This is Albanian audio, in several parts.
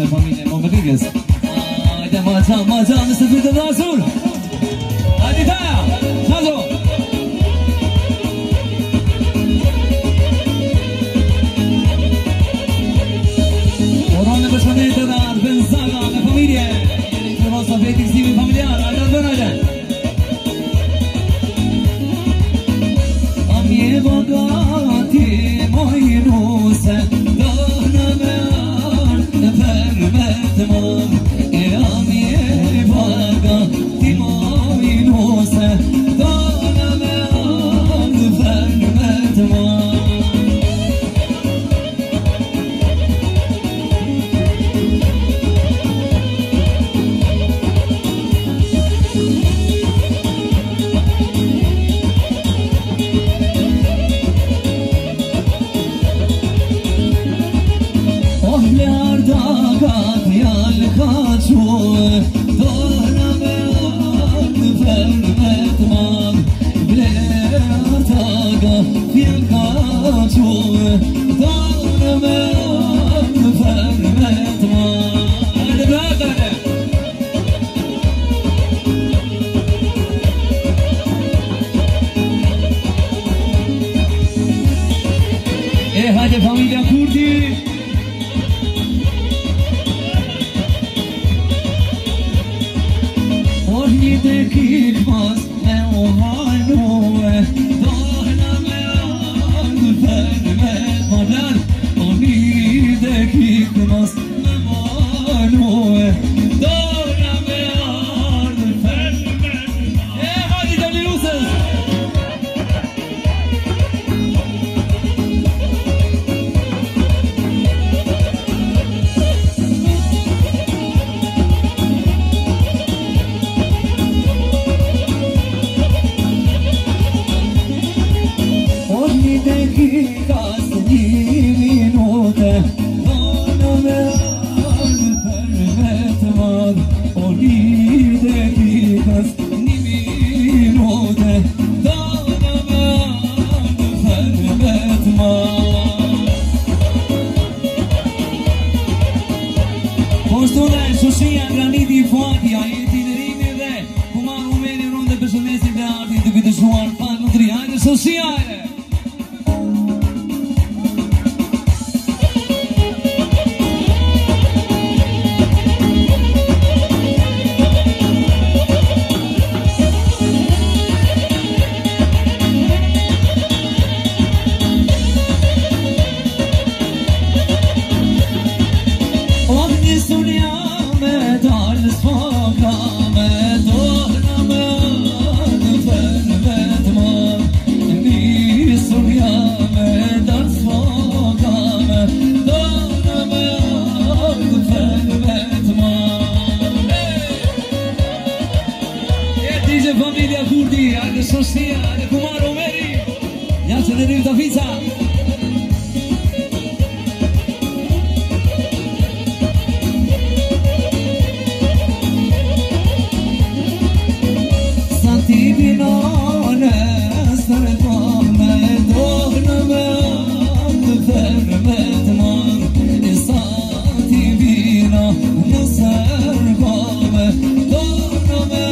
Dice familia Rodríguez. Ay, de macha, Mr. Peter Azul. Hadi taya, Chazo. Oranı başkanıydı da Benzaga ve familia. Rosa Fetik Sivi familiar. Aydan böyle. Amye bagati moynuse. Hadi familia Kurdi. Orni dekilmaz ne o halue. Dağına meğer fermet madar. Orni dekilmaz ne halue. Dağına meğer fermet. Hadi dönüyorsunuz. Familia Kurdi, hadi Sofia, hadi Kumar Omeri. Ya se le dio pizza. Santi binone, sarfame, dohname, fermet man. Santi binone, sarfame, dohname.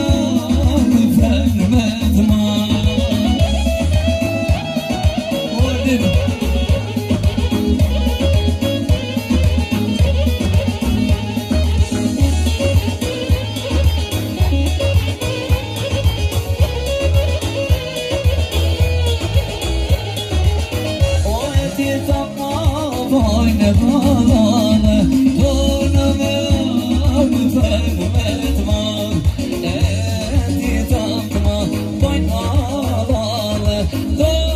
Oh